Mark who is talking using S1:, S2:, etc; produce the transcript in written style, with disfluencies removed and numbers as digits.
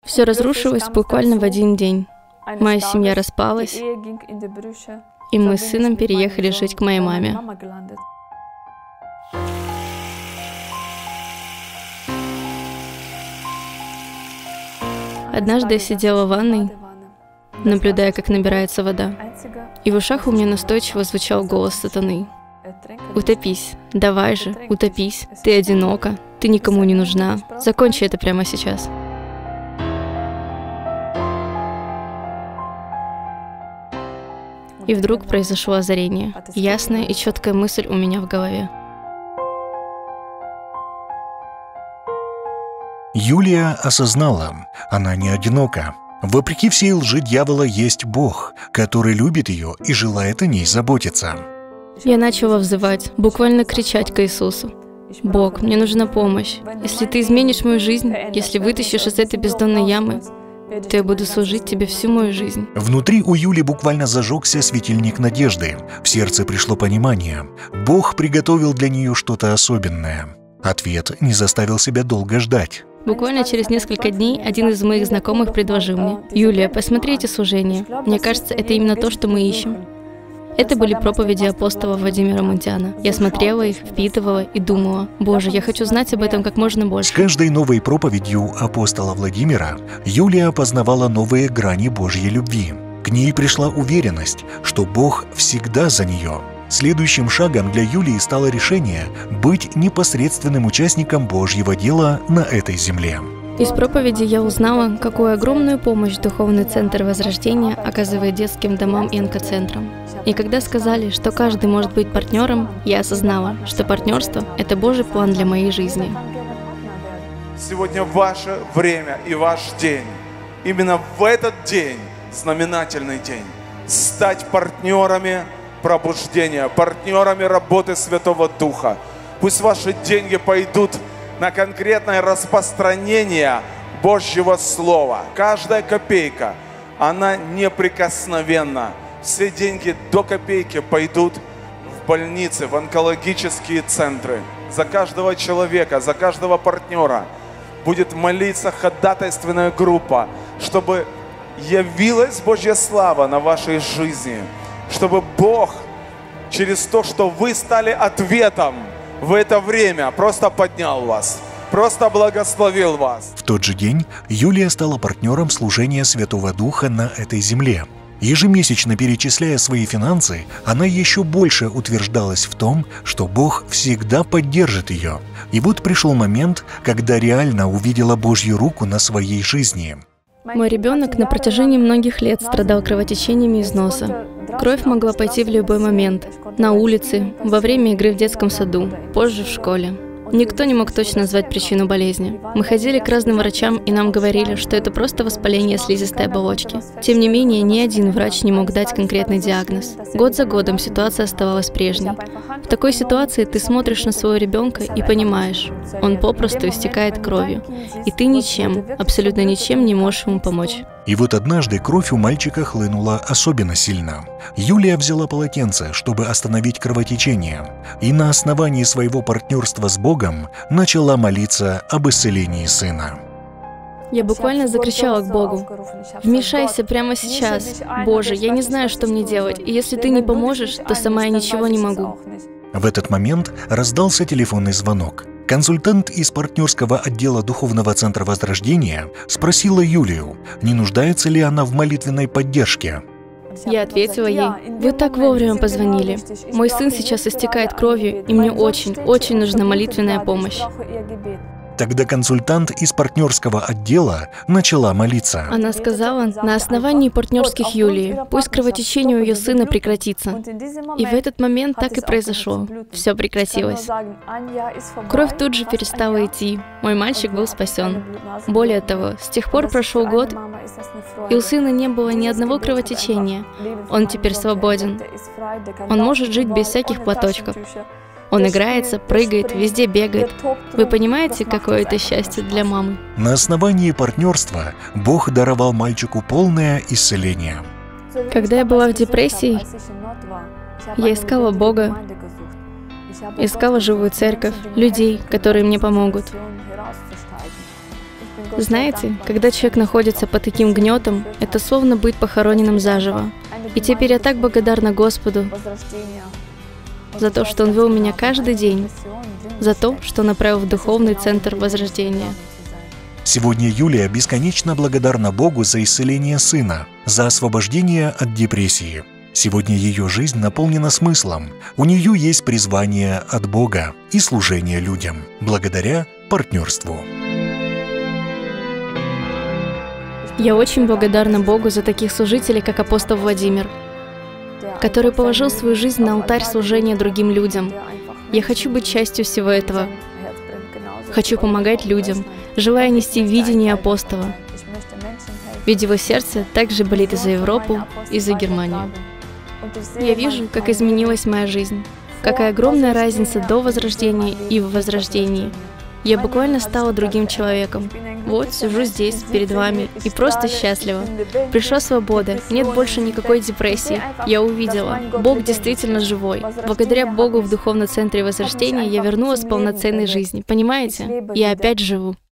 S1: Все разрушилось буквально в один день. Моя семья распалась, и мы с сыном переехали жить к моей маме. Однажды я сидела в ванной, наблюдая, как набирается вода, и в ушах у меня настойчиво звучал голос сатаны. «Утопись, давай же, утопись, ты одинока, ты никому не нужна, закончи это прямо сейчас». И вдруг произошло озарение, ясная и четкая мысль у меня в голове.
S2: Юлия осознала, она не одинока. Вопреки всей лжи дьявола есть Бог, который любит ее и желает о ней заботиться.
S1: Я начала взывать, буквально кричать к Иисусу. «Бог, мне нужна помощь. Если Ты изменишь мою жизнь, если вытащишь из этой бездонной ямы, то я буду служить Тебе всю мою жизнь».
S2: Внутри у Юли буквально зажегся светильник надежды. В сердце пришло понимание. Бог приготовил для нее что-то особенное. Ответ не заставил себя долго ждать.
S1: Буквально через несколько дней один из моих знакомых предложил мне: «Юлия, посмотри эти служения. Мне кажется, это именно то, что мы ищем». Это были проповеди апостола Владимира Мунтяна. Я смотрела их, впитывала и думала: «Боже, я хочу знать об этом как можно больше».
S2: С каждой новой проповедью апостола Владимира Юлия познавала новые грани Божьей любви. К ней пришла уверенность, что Бог всегда за нее. Следующим шагом для Юлии стало решение быть непосредственным участником Божьего дела на этой земле.
S1: Из проповеди я узнала, какую огромную помощь Духовный Центр Возрождения оказывает детским домам и онкоцентрам. И когда сказали, что каждый может быть партнером, я осознала, что партнерство — это Божий план для моей жизни.
S3: Сегодня ваше время и ваш день. Именно в этот день, знаменательный день, стать партнерами пробуждения, партнерами работы Святого Духа. Пусть ваши деньги пойдут на конкретное распространение Божьего Слова. Каждая копейка, она неприкосновенна. Все деньги до копейки пойдут в больницы, в онкологические центры. За каждого человека, за каждого партнера будет молиться ходатайственная группа, чтобы явилась Божья слава на вашей жизни, чтобы Бог через то, что вы стали ответом в это время, просто поднял вас, просто благословил вас.
S2: В тот же день Юлия стала партнером служения Святого Духа на этой земле. Ежемесячно перечисляя свои финансы, она еще больше утверждалась в том, что Бог всегда поддержит ее. И вот пришел момент, когда реально увидела Божью руку на своей жизни.
S1: Мой ребенок на протяжении многих лет страдал кровотечениями из носа. Кровь могла пойти в любой момент. На улице, во время игры в детском саду, позже в школе. Никто не мог точно назвать причину болезни. Мы ходили к разным врачам, и нам говорили, что это просто воспаление слизистой оболочки. Тем не менее, ни один врач не мог дать конкретный диагноз. Год за годом ситуация оставалась прежней. В такой ситуации ты смотришь на своего ребенка и понимаешь, он попросту истекает кровью, и ты ничем, абсолютно ничем не можешь ему помочь.
S2: И вот однажды кровь у мальчика хлынула особенно сильно. Юлия взяла полотенце, чтобы остановить кровотечение, и на основании своего партнерства с Богом начала молиться об исцелении сына.
S1: Я буквально закричала к Богу: «Вмешайся прямо сейчас! Боже, я не знаю, что мне делать, и если Ты не поможешь, то сама я ничего не могу».
S2: В этот момент раздался телефонный звонок. Консультант из партнерского отдела Духовного Центра Возрождения спросила Юлию, не нуждается ли она в молитвенной поддержке.
S1: Я ответила ей: «Вы так вовремя позвонили. Мой сын сейчас истекает кровью, и мне очень нужна молитвенная помощь».
S2: Тогда консультант из партнерского отдела начала молиться.
S1: Она сказала: «На основании партнерских Юлии, пусть кровотечение у ее сына прекратится». И в этот момент так и произошло. Все прекратилось. Кровь тут же перестала идти. Мой мальчик был спасен. Более того, с тех пор прошел год, и у сына не было ни одного кровотечения. Он теперь свободен. Он может жить без всяких платочков. Он играется, прыгает, везде бегает. Вы понимаете, какое это счастье для мамы?
S2: На основании партнерства Бог даровал мальчику полное исцеление.
S1: Когда я была в депрессии, я искала Бога, искала живую церковь, людей, которые мне помогут. Знаете, когда человек находится под таким гнетом, это словно быть похороненным заживо. И теперь я так благодарна Господу за то, что Он вел меня каждый день, за то, что направил в духовный центр возрождения.
S2: Сегодня Юлия бесконечно благодарна Богу за исцеление сына, за освобождение от депрессии. Сегодня ее жизнь наполнена смыслом. У нее есть призвание от Бога и служение людям, благодаря партнерству.
S1: Я очень благодарна Богу за таких служителей, как апостол Владимир, который положил свою жизнь на алтарь служения другим людям. Я хочу быть частью всего этого. Хочу помогать людям, желая нести видение апостола. Ведь его сердце также болит и за Европу, и за Германию. Я вижу, как изменилась моя жизнь, какая огромная разница до возрождения и в возрождении. Я буквально стала другим человеком. Вот, сижу здесь, перед вами, и просто счастлива. Пришла свобода, нет больше никакой депрессии. Я увидела, Бог действительно живой. Благодаря Богу в Духовном Центре Возрождения я вернулась к полноценной жизни. Понимаете? Я опять живу.